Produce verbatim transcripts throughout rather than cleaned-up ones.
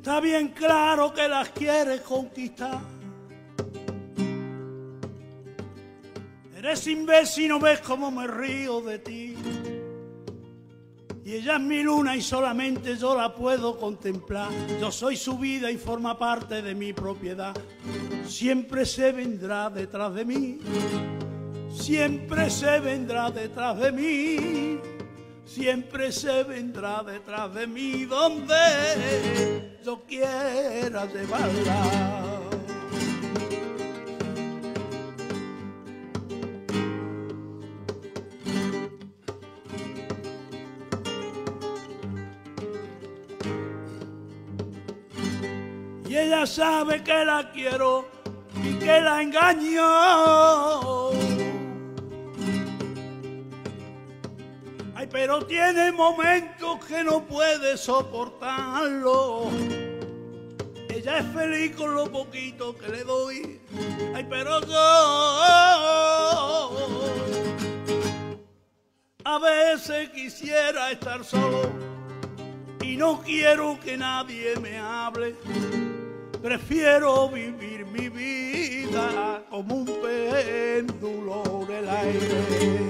Está bien claro que las quieres conquistar. Eres imbécil, no ves cómo me río de ti. Y ella es mi luna y solamente yo la puedo contemplar. Yo soy su vida y forma parte de mi propiedad. Siempre se vendrá detrás de mí. Siempre se vendrá detrás de mí. Siempre se vendrá detrás de mí donde yo quiera llevarla. Y ella sabe que la quiero y que la engaño. Ay, pero tiene momentos que no puede soportarlo. Ella es feliz con lo poquito que le doy. Ay, pero yo a veces quisiera estar solo y no quiero que nadie me hable. Prefiero vivir mi vida como un péndulo del aire.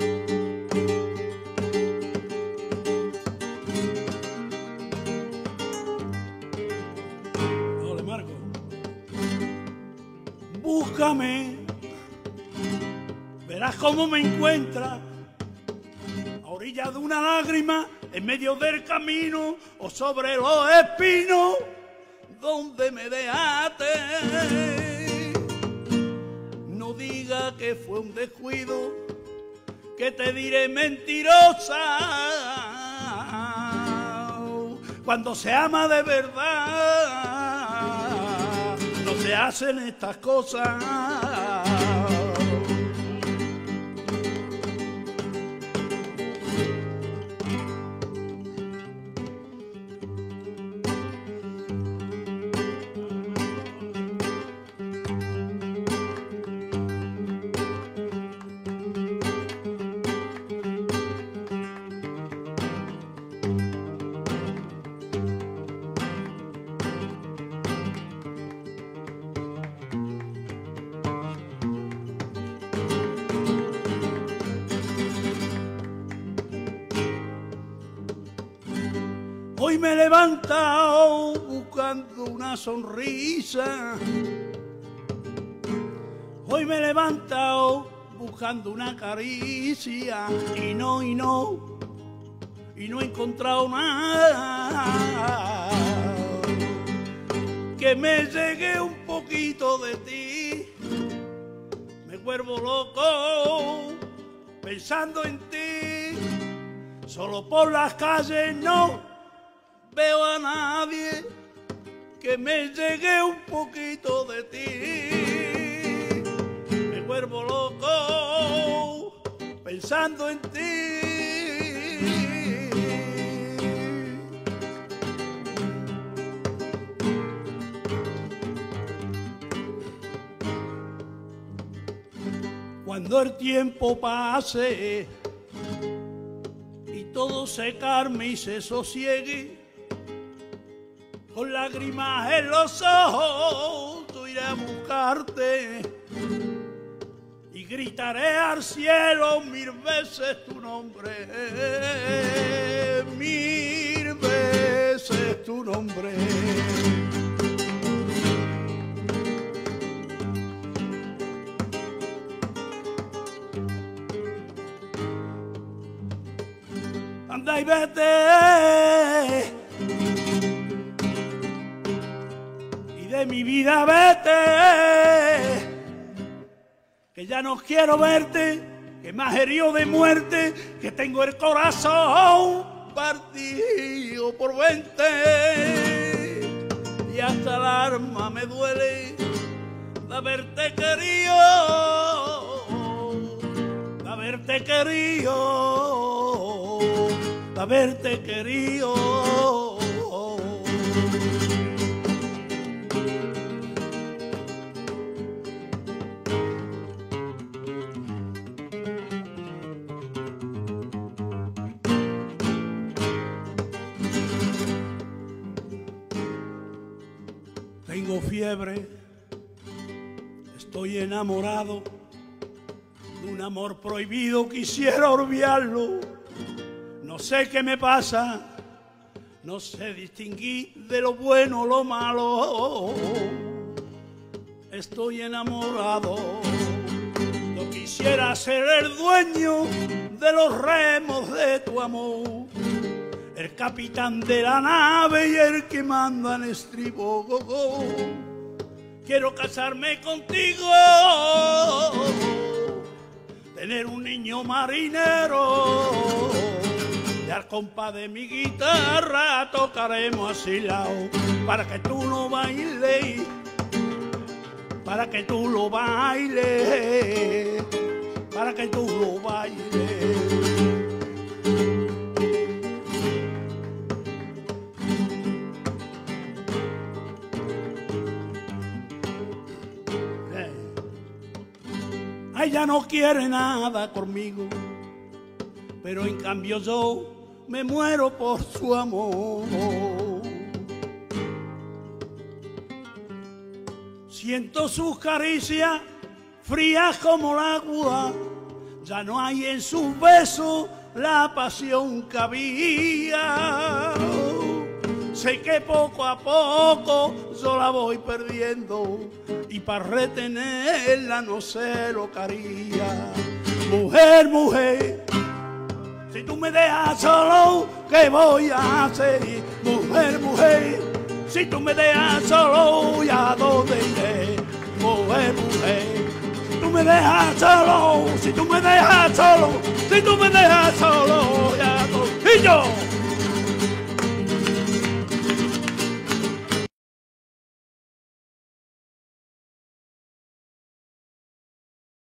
Ole, Marco. Búscame, verás cómo me encuentras a orilla de una lágrima, en medio del camino o sobre los espinos donde me dejaste. No diga que fue un descuido, que te diré mentirosa. Cuando se ama de verdad, no se hacen estas cosas. Hoy me he levantado buscando una sonrisa. Hoy me he levantado buscando una caricia. Y no, y no, y no he encontrado nada. Que me llegue un poquito de ti. Me vuelvo loco pensando en ti. Solo por las calles no veo a nadie que me llegue un poquito de ti. Me vuelvo loco pensando en ti. Cuando el tiempo pase y todo se calme y se sosiegue, con lágrimas en los ojos yo iré a buscarte y gritaré al cielo mil veces tu nombre, mil veces tu nombre. Anda y vete, de mi vida vete, que ya no quiero verte, que me has herido de muerte, que tengo el corazón partido por veinte y hasta el alma me duele de haberte querido, de haberte querido, de haberte querido. Tengo fiebre, estoy enamorado de un amor prohibido, quisiera olvidarlo. No sé qué me pasa, no sé distinguir de lo bueno o lo malo. Estoy enamorado, yo quisiera ser el dueño de los remos de tu amor, el capitán de la nave y el que manda en estribo. Quiero casarme contigo, tener un niño marinero, y al compás de mi guitarra tocaremos así lao, para que tú lo bailes, para que tú lo bailes, para que tú lo bailes. Ella no quiere nada conmigo, pero en cambio yo me muero por su amor. Siento sus caricias frías como el agua, ya no hay en sus besos la pasión que había. Sé que poco a poco yo la voy perdiendo y para retenerla no sé lo que haría. Mujer, mujer, si tú me dejas solo, ¿qué voy a hacer? Mujer, mujer, si tú me dejas solo, ¿y a dónde iré? Mujer, mujer, si tú me dejas solo, si tú me dejas solo, si tú me dejas solo, ¿y a dónde? Y yo